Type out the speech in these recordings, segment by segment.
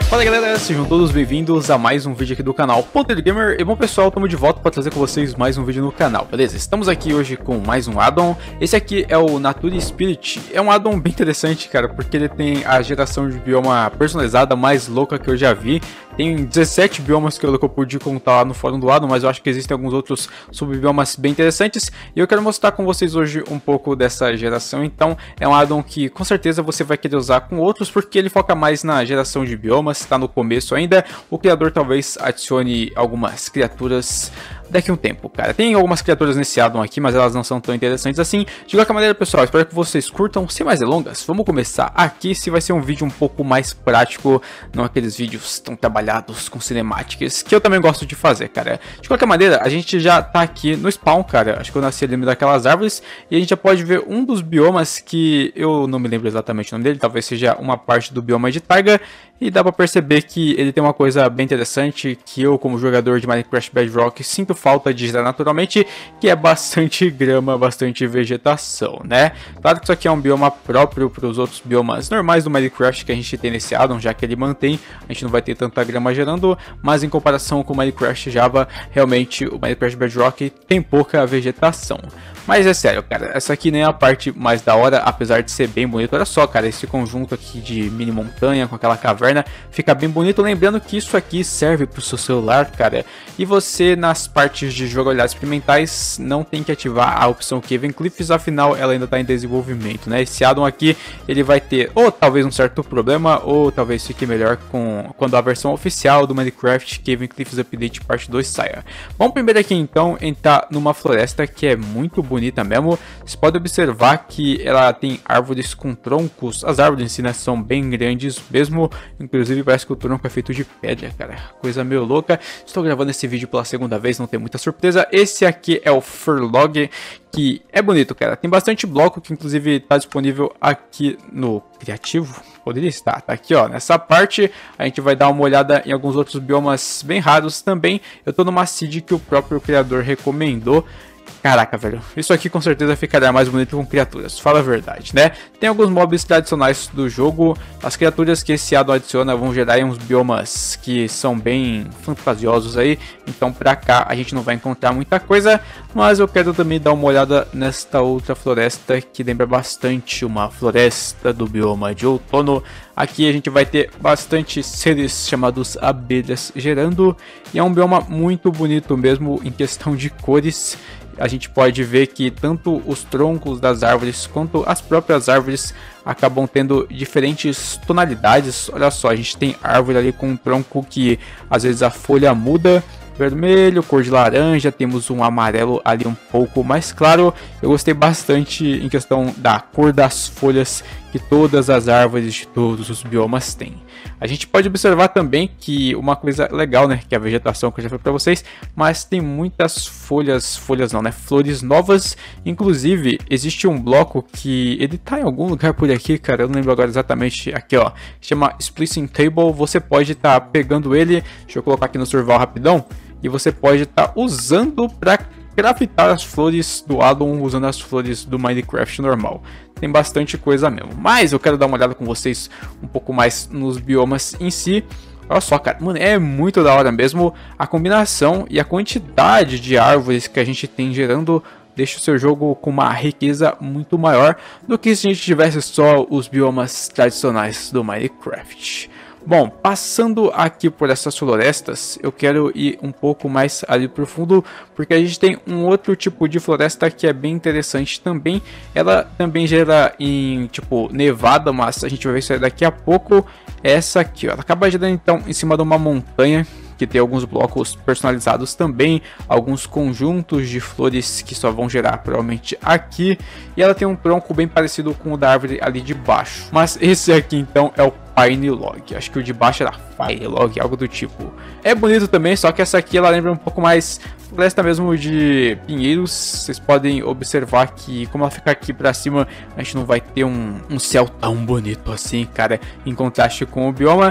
Fala galera, sejam todos bem-vindos a mais um vídeo aqui do canal Ponteiro Gamer. E bom pessoal, estamos de volta para trazer com vocês mais um vídeo no canal, beleza? Estamos aqui hoje com mais um addon. Esse aqui é o Nature Spirit. É um addon bem interessante, cara, porque ele tem a geração de bioma personalizada mais louca que eu já vi. Tem 17 biomas que eu pude contar lá no fórum do addon, mas eu acho que existem alguns outros subbiomas bem interessantes. E eu quero mostrar com vocês hoje um pouco dessa geração. Então é um addon que com certeza você vai querer usar com outros, porque ele foca mais na geração de biomas, está no começo ainda. O criador talvez adicione algumas criaturas daqui a um tempo, cara. Tem algumas criaturas nesse addon aqui, mas elas não são tão interessantes assim. De qualquer maneira, pessoal, espero que vocês curtam. Sem mais delongas, vamos começar aqui. Se vai ser um vídeo um pouco mais prático, não aqueles vídeos tão trabalhados com cinemáticas, que eu também gosto de fazer, cara. De qualquer maneira, a gente já tá aqui no spawn, cara. Acho que eu nasci ali no meio daquelas árvores, e a gente já pode ver um dos biomas que eu não me lembro exatamente o nome dele. Talvez seja uma parte do bioma de taiga. E dá pra perceber que ele tem uma coisa bem interessante que eu, como jogador de Minecraft Bedrock, sinto falta de gerar naturalmente, que é bastante grama, bastante vegetação, né? Claro que isso aqui é um bioma próprio para os outros biomas normais do Minecraft que a gente tem nesse addon, já que ele mantém, a gente não vai ter tanta grama gerando, mas em comparação com o Minecraft Java, realmente o Minecraft Bedrock tem pouca vegetação. Mas é sério, cara, essa aqui nem é a parte mais da hora, apesar de ser bem bonito. Olha só, cara, esse conjunto aqui de mini montanha com aquela caverna fica bem bonito. Lembrando que isso aqui serve para o seu celular, cara. E você, nas partes de jogabilidade experimentais, não tem que ativar a opção Cave Cliffs, afinal ela ainda está em desenvolvimento, né? Esse addon aqui, ele vai ter ou talvez um certo problema, ou talvez fique melhor quando a versão oficial do Minecraft Cave Cliffs Update Parte 2 saia. Vamos primeiro aqui então entrar numa floresta que é muito bonita mesmo. Você pode observar que ela tem árvores com troncos. As árvores em si, né, são bem grandes mesmo. Inclusive parece que o tronco é feito de pedra, cara. Coisa meio louca. Estou gravando esse vídeo pela segunda vez, não tem muita surpresa. Esse aqui é o Furlog, que é bonito, cara. Tem bastante bloco que inclusive está disponível aqui no Criativo. Poderia estar, tá aqui ó, nessa parte. A gente vai dar uma olhada em alguns outros biomas bem raros também. Eu tô numa seed que o próprio criador recomendou. Caraca, velho, isso aqui com certeza ficaria mais bonito com criaturas, fala a verdade, né? Tem alguns mobs tradicionais do jogo, as criaturas que esse addon adiciona vão gerar uns biomas que são bem fantasiosos aí, então pra cá a gente não vai encontrar muita coisa, mas eu quero também dar uma olhada nesta outra floresta que lembra bastante uma floresta do bioma de outono. Aqui a gente vai ter bastante seres chamados abelhas gerando, e é um bioma muito bonito mesmo em questão de cores. A gente pode ver que tanto os troncos das árvores quanto as próprias árvores acabam tendo diferentes tonalidades. Olha só, a gente tem árvore ali com um tronco que às vezes a folha muda, vermelho, cor de laranja, temos um amarelo ali um pouco mais claro. Eu gostei bastante em questão da cor das folhas que todas as árvores de todos os biomas têm. A gente pode observar também que uma coisa legal, né, que a vegetação que eu já falei para vocês, mas tem muitas folhas não, né, flores novas. Inclusive existe um bloco que ele tá em algum lugar por aqui, cara, eu não lembro agora exatamente. Aqui ó, chama Splicing Table. Você pode estar pegando ele, deixa eu colocar aqui no survival rapidão, e você pode estar usando para craftar as flores do addon usando as flores do Minecraft normal. Tem bastante coisa mesmo, mas eu quero dar uma olhada com vocês um pouco mais nos biomas em si. Olha só, cara, mano, é muito da hora mesmo a combinação e a quantidade de árvores que a gente tem gerando. Deixa o seu jogo com uma riqueza muito maior do que se a gente tivesse só os biomas tradicionais do Minecraft. Bom, passando aqui por essas florestas, eu quero ir um pouco mais ali pro fundo, porque a gente tem um outro tipo de floresta que é bem interessante também. Ela também gera em tipo nevada, mas a gente vai ver isso aí daqui a pouco. Essa aqui, ó, ela acaba gerando então em cima de uma montanha, que tem alguns blocos personalizados também, alguns conjuntos de flores que só vão gerar provavelmente aqui, e ela tem um tronco bem parecido com o da árvore ali de baixo, mas esse aqui então é o Pine Log, acho que o de baixo era Fire Log, algo do tipo. É bonito também, só que essa aqui ela lembra um pouco mais floresta mesmo de pinheiros. Vocês podem observar que como ela fica aqui pra cima, a gente não vai ter um céu tão bonito assim, cara, em contraste com o bioma.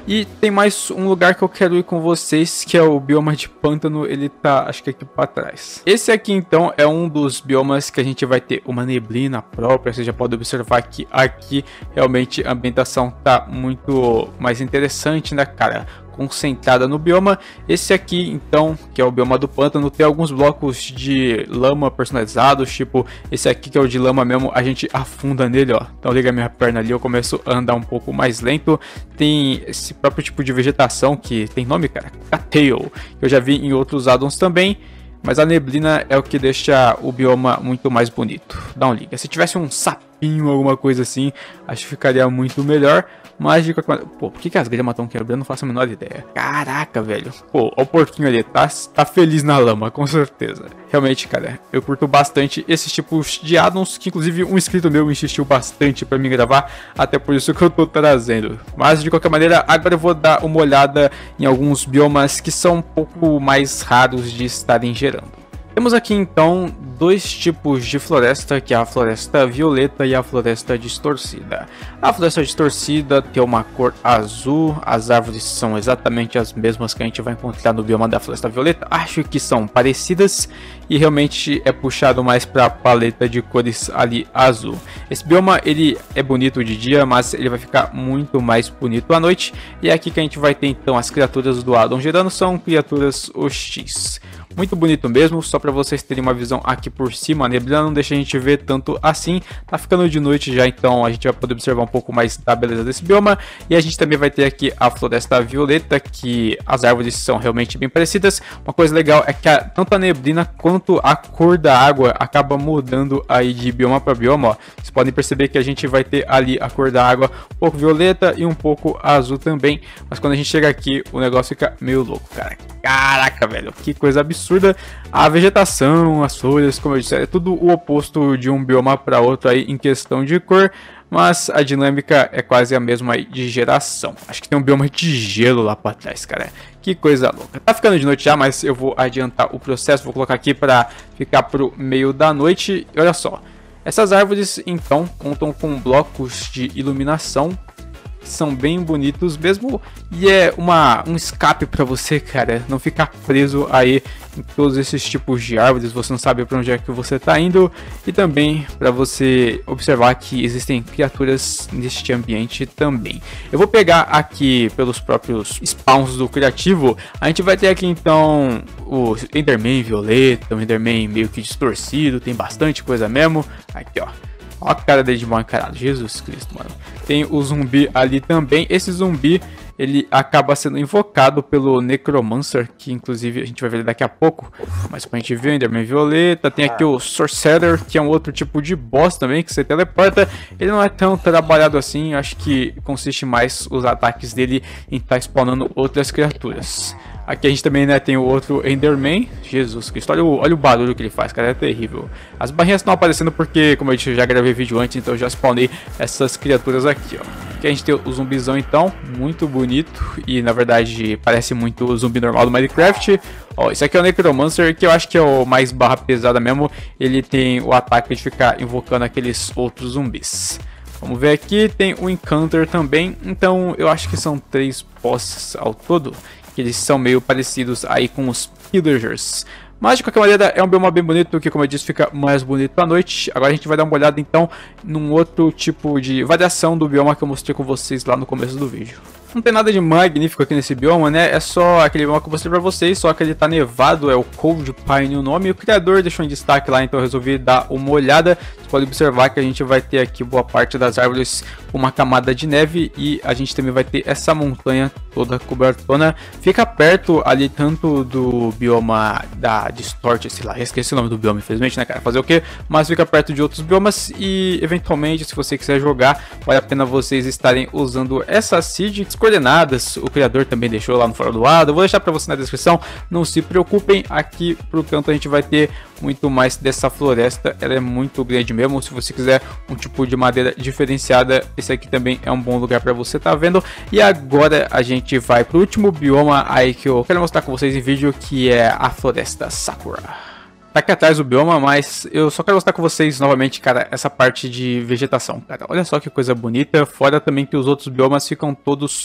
E tem mais um lugar que eu quero ir com vocês, que é o bioma de pântano. Ele tá, acho que aqui pra trás. Esse aqui então é um dos biomas que a gente vai ter uma neblina própria. Você já pode observar que aqui realmente a ambientação tá muito mais interessante, né, cara? Concentrada no bioma. Esse aqui então, que é o bioma do pântano, tem alguns blocos de lama personalizados, tipo esse aqui que é o de lama mesmo, a gente afunda nele, ó. Então liga minha perna ali, eu começo a andar um pouco mais lento. Tem esse próprio tipo de vegetação que tem nome, cara, Cattail, que eu já vi em outros addons também. Mas a neblina é o que deixa o bioma muito mais bonito. Dá um liga. Se tivesse um sapinho, alguma coisa assim, acho que ficaria muito melhor. Mas de qualquer maneira... Pô, por que as grelhas estão quebrando? Eu não faço a menor ideia. Caraca, velho. Pô, ó o porquinho ali. Tá feliz na lama, com certeza. Realmente, cara, eu curto bastante esses tipos de addons, que inclusive um inscrito meu insistiu bastante pra me gravar. Até por isso que eu tô trazendo. Mas de qualquer maneira, agora eu vou dar uma olhada em alguns biomas que são um pouco mais raros de estarem gerando. Temos aqui então dois tipos de floresta, que é a floresta violeta e a floresta distorcida. A floresta distorcida tem uma cor azul, as árvores são exatamente as mesmas que a gente vai encontrar no bioma da floresta violeta. Acho que são parecidas e realmente é puxado mais para a paleta de cores ali azul. Esse bioma ele é bonito de dia, mas ele vai ficar muito mais bonito à noite. E é aqui que a gente vai ter então as criaturas do addon gerando, são criaturas hostis. Muito bonito mesmo, só para vocês terem uma visão aqui por cima. A neblina não deixa a gente ver tanto assim. Tá ficando de noite já, então a gente vai poder observar um pouco mais da beleza desse bioma. E a gente também vai ter aqui a floresta violeta, que as árvores são realmente bem parecidas. Uma coisa legal é que tanto a neblina quanto a cor da água acaba mudando aí de bioma para bioma, ó. Vocês podem perceber que a gente vai ter ali a cor da água um pouco violeta e um pouco azul também. Mas quando a gente chega aqui, o negócio fica meio louco, cara. Caraca, velho, que coisa absurda. A vegetação, as folhas, como eu disse, é tudo o oposto de um bioma para outro aí em questão de cor, mas a dinâmica é quase a mesma aí de geração. Acho que tem um bioma de gelo lá para trás, cara. Que coisa louca. Tá ficando de noite já, mas eu vou adiantar o processo, vou colocar aqui para ficar pro meio da noite. E olha só, essas árvores então contam com blocos de iluminação, são bem bonitos mesmo, e é um escape para você, cara, não ficar preso aí em todos esses tipos de árvores. Você não sabe para onde é que você tá indo, e também para você observar que existem criaturas neste ambiente também. Eu vou pegar aqui pelos próprios spawns do criativo. A gente vai ter aqui então o Enderman violeta, o Enderman meio que distorcido, tem bastante coisa mesmo. Aqui ó, ó a cara dele de mal encarado, Jesus Cristo, mano. Tem o zumbi ali também. Esse zumbi, ele acaba sendo invocado pelo Necromancer, que inclusive a gente vai ver ele daqui a pouco. Mas como a gente viu, Enderman violeta. Tem aqui o Sorcerer, que é um outro tipo de boss também, que você teleporta. Ele não é tão trabalhado assim, acho que consiste mais os ataques dele em estar spawnando outras criaturas. Aqui a gente também, né, tem o outro Enderman. Jesus Cristo, olha o barulho que ele faz, cara, é terrível. As barrinhas estão aparecendo porque, como eu disse, eu já gravei vídeo antes, então eu já spawnei essas criaturas aqui, ó. Aqui a gente tem o zumbizão então, muito bonito. E na verdade parece muito o zumbi normal do Minecraft. Ó, esse aqui é o Necromancer, que eu acho que é o mais barra pesada mesmo. Ele tem o ataque de ficar invocando aqueles outros zumbis. Vamos ver aqui, tem o Encounter também. Então eu acho que são 3 bosses ao todo, que eles são meio parecidos aí com os Pillagers. Mas de qualquer maneira é um bioma bem bonito, que como eu disse fica mais bonito à noite. Agora a gente vai dar uma olhada então num outro tipo de variação do bioma que eu mostrei com vocês lá no começo do vídeo. Não tem nada de magnífico aqui nesse bioma, né? É só aquele bioma que eu mostrei pra vocês, só que ele tá nevado, é o Cold Pine o nome. O criador deixou em destaque lá, então eu resolvi dar uma olhada. Você pode observar que a gente vai ter aqui boa parte das árvores com uma camada de neve, e a gente também vai ter essa montanha toda cobertona. Fica perto ali tanto do bioma da Distort, sei lá, esqueci o nome do bioma, infelizmente, né, cara? Fazer o quê? Mas fica perto de outros biomas, e eventualmente, se você quiser jogar, vale a pena vocês estarem usando essa seed. Coordenadas, o criador também deixou lá no fórum do Addon. Eu vou deixar para você na descrição, não se preocupem. Aqui pro canto a gente vai ter muito mais dessa floresta, ela é muito grande mesmo. Se você quiser um tipo de madeira diferenciada, esse aqui também é um bom lugar para você tá vendo. E agora a gente vai pro último bioma aí que eu quero mostrar com vocês em vídeo, que é a floresta Sakura. Tá aqui atrás o bioma, mas eu só quero mostrar com vocês novamente, cara, essa parte de vegetação, cara. Olha só que coisa bonita, fora também que os outros biomas ficam todos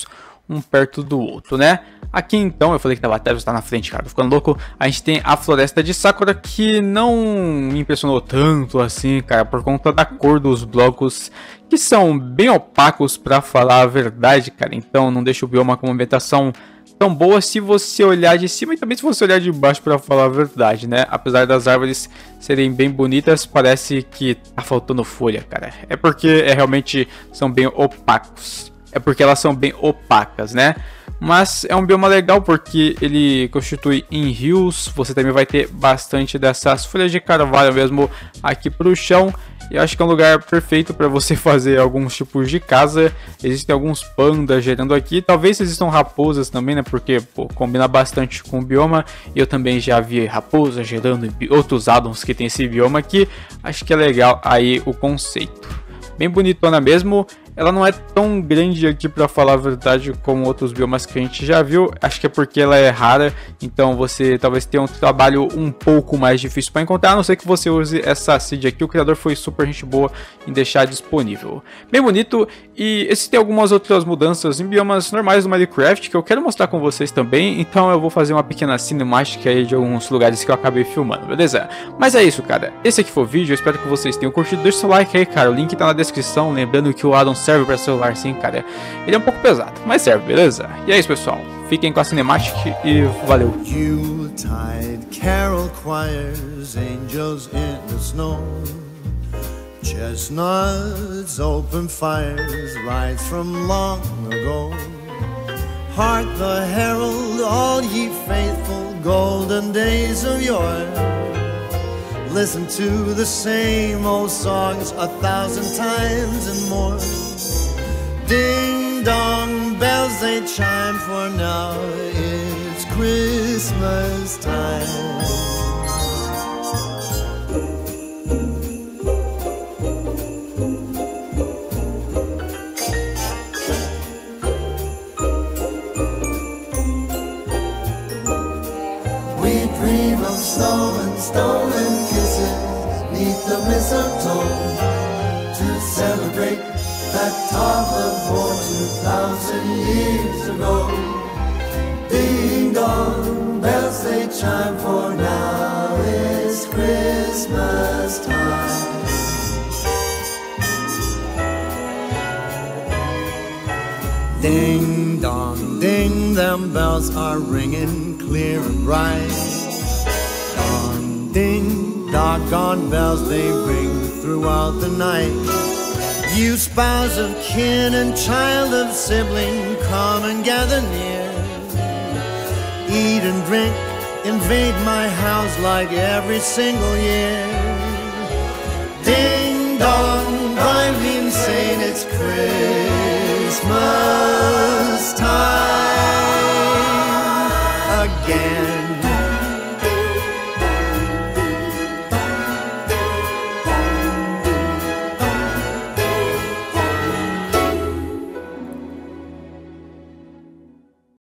um perto do outro, né? Aqui então, eu falei que a batalha está na frente, cara, tô ficando louco. A gente tem a Floresta de Sakura, que não me impressionou tanto assim, cara, por conta da cor dos blocos, que são bem opacos pra falar a verdade, cara. Então não deixa o bioma com uma ambientação tão boa se você olhar de cima e também se você olhar de baixo, pra falar a verdade, né? Apesar das árvores serem bem bonitas, parece que tá faltando folha, cara. É porque realmente são bem opacos. É porque elas são bem opacas, né? Mas é um bioma legal porque ele constitui em rios. Você também vai ter bastante dessas folhas de carvalho mesmo aqui pro chão. E eu acho que é um lugar perfeito para você fazer alguns tipos de casa. Existem alguns pandas gerando aqui. Talvez existam raposas também, né? Porque pô, combina bastante com o bioma. E eu também já vi raposa gerando em outros addons que tem esse bioma aqui. Acho que é legal aí o conceito. Bem bonitona mesmo. Ela não é tão grande aqui, pra falar a verdade, como outros biomas que a gente já viu. Acho que é porque ela é rara, então você talvez tenha um trabalho um pouco mais difícil para encontrar, a não ser que você use essa seed aqui. O criador foi super gente boa em deixar disponível. Bem bonito, e existem algumas outras mudanças em biomas normais do Minecraft que eu quero mostrar com vocês também, então eu vou fazer uma pequena cinemática aí de alguns lugares que eu acabei filmando, beleza? Mas é isso, cara. Esse aqui foi o vídeo, eu espero que vocês tenham curtido. Deixa seu like aí, cara, o link tá na descrição, lembrando que o addon serve para celular sim, cara. Ele é um pouco pesado, mas serve, beleza? E é isso, pessoal. Fiquem com a cinemática e valeu. Yuletide carol choirs, angels in the snow, chestnuts, open fires, lights from long ago. Hark the herald, all ye faithful, golden days of yore. Listen to the same old songs 1,000 times and more. Ding dong, bells they chime, for now it's Christmas time. We dream of snow and stolen kisses 'neath the mistletoe, to celebrate that time of war 2,000 years ago. Ding dong, bells they chime, for now it's Christmas time. Ding dong, ding, them bells are ringing clear and bright. Dong, ding, doggone bells they ring throughout the night. You spouse of kin and child of sibling, come and gather near. Eat and drink, invade my house like every single year. Ding dong, drive me insane, it's Christmas time again.